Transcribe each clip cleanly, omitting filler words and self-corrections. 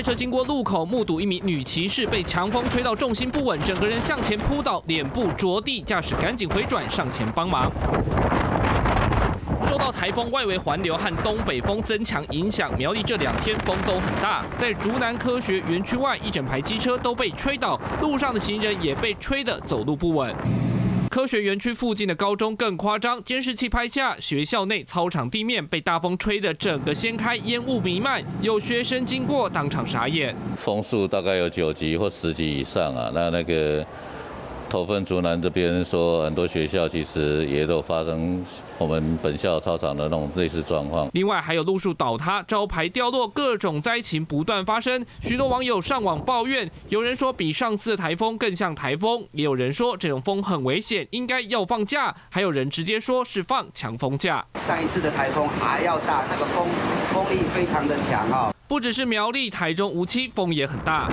开车经过路口，目睹一名女骑士被强风吹到重心不稳，整个人向前扑倒，脸部着地，驾驶赶紧回转上前帮忙。受到台风外围环流和东北风增强影响，苗栗这2天风都很大。在竹南科学园区外，一整排机车都被吹倒，路上的行人也被吹得走路不稳。科学园区附近的高中更夸张，监视器拍下学校内操场地面被大风吹得整个掀开，烟雾弥漫，有学生经过当场傻眼。 风速大概有9级或10级以上啊，那个头份竹南这边说，很多学校其实也都发生我们本校操场的那种类似状况。 另外还有路树倒塌、招牌掉落，各种灾情不断发生。许多网友上网抱怨，有人说比上次的台风更像台风，也有人说这种风很危险，应该要放假，还有人直接说是放强风假。 上一次的台风还要大，那个风力非常的强哦。 不只是苗栗、台中、无期风也很大。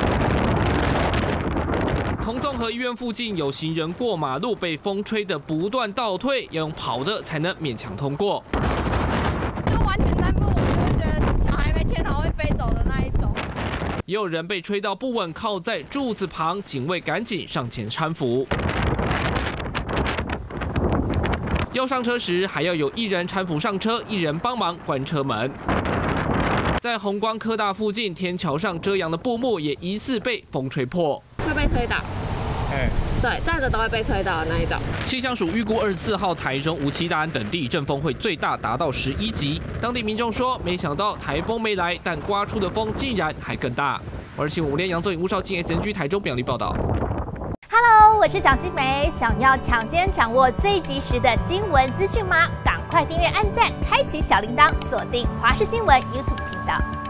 同综合医院附近有行人过马路，被风吹得不断倒退，要用跑的才能勉强通过。 就完全担不，我就觉得小孩没牵好会飞走的那一种。 也有人被吹到不稳，靠在柱子旁，警卫赶紧上前搀扶。要上车时，还要有1人搀扶上车，1人帮忙关车门。在弘光科大附近天桥上遮阳的布幕也疑似被风吹破， 会被吹倒。对，站着都会被吹倒的那一种。 气象署预估24号台中、无期、大安等地阵风会最大达到11级。当地民众说，没想到台风没来，但刮出的风竟然还更大。我是新闻5连杨宗颖、吴少庆 SNG 台中表例报道。 Hello， 我是蒋欣梅。想要抢先掌握最及时的新闻资讯吗？赶快订阅、按赞、开启小铃铛，锁定华视新闻 YouTube 频道。